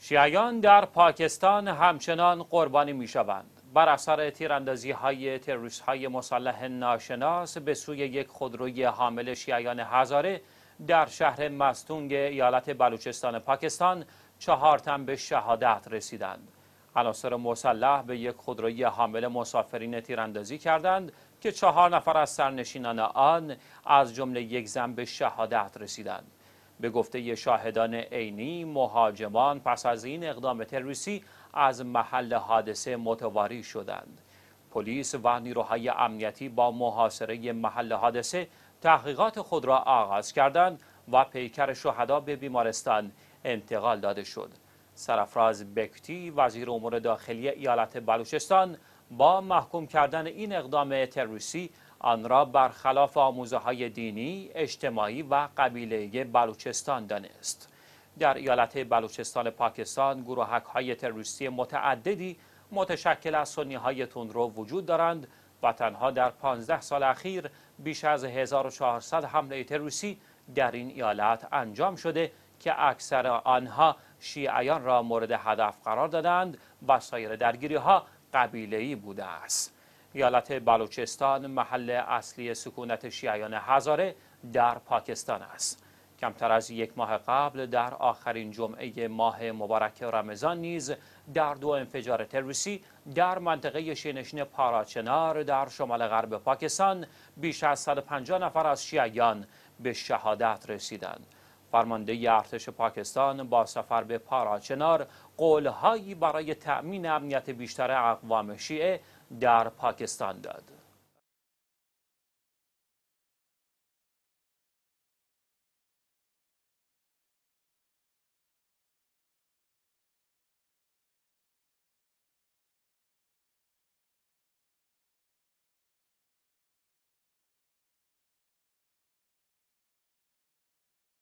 شیعیان در پاکستان همچنان قربانی می‌شوند. بر اثر تیراندازی‌های تروریست‌های مسلح ناشناس به سوی یک خودروی حامل شیعیان هزاره در شهر مستونگ ایالت بلوچستان پاکستان 4 تن به شهادت رسیدند. عناصر مسلح به یک خودروی حامل مسافرین تیراندازی کردند که 4 نفر از سرنشینان آن از جمله یک زن به شهادت رسیدند. به گفته شاهدان عینی، مهاجمان پس از این اقدام تروریستی از محل حادثه متواری شدند. پلیس و نیروهای امنیتی با محاصره محل حادثه تحقیقات خود را آغاز کردند و پیکر شهدا به بیمارستان انتقال داده شد. سرفراز بکتی، وزیر امور داخلی ایالت بلوچستان، با محکوم کردن این اقدام تروریستی آن را برخلاف آموزه‌های دینی، اجتماعی و قبیله‌ای بلوچستان دانست. در ایالت بلوچستان پاکستان گروهک‌های تروریستی متعددی متشکل از سنی‌های تندرو وجود دارند و تنها در 15 سال اخیر بیش از 1400 حمله تروریستی در این ایالت انجام شده که اکثر آنها شیعیان را مورد هدف قرار دادند و سایر درگیری‌ها قبیله‌ای بوده است. ایالت بلوچستان محل اصلی سکونت شیعیان هزاره در پاکستان است. کمتر از یک ماه قبل در آخرین جمعه ماه مبارک رمضان نیز در 2 انفجار تروریستی در منطقه شینشین پاراچنار در شمال غرب پاکستان بیش از 150 نفر از شیعیان به شهادت رسیدند. فرمانده ارتش پاکستان با سفر به پاراچنار قولهایی برای تأمین امنیت بیشتر اقوام شیعه در پاکستان داد.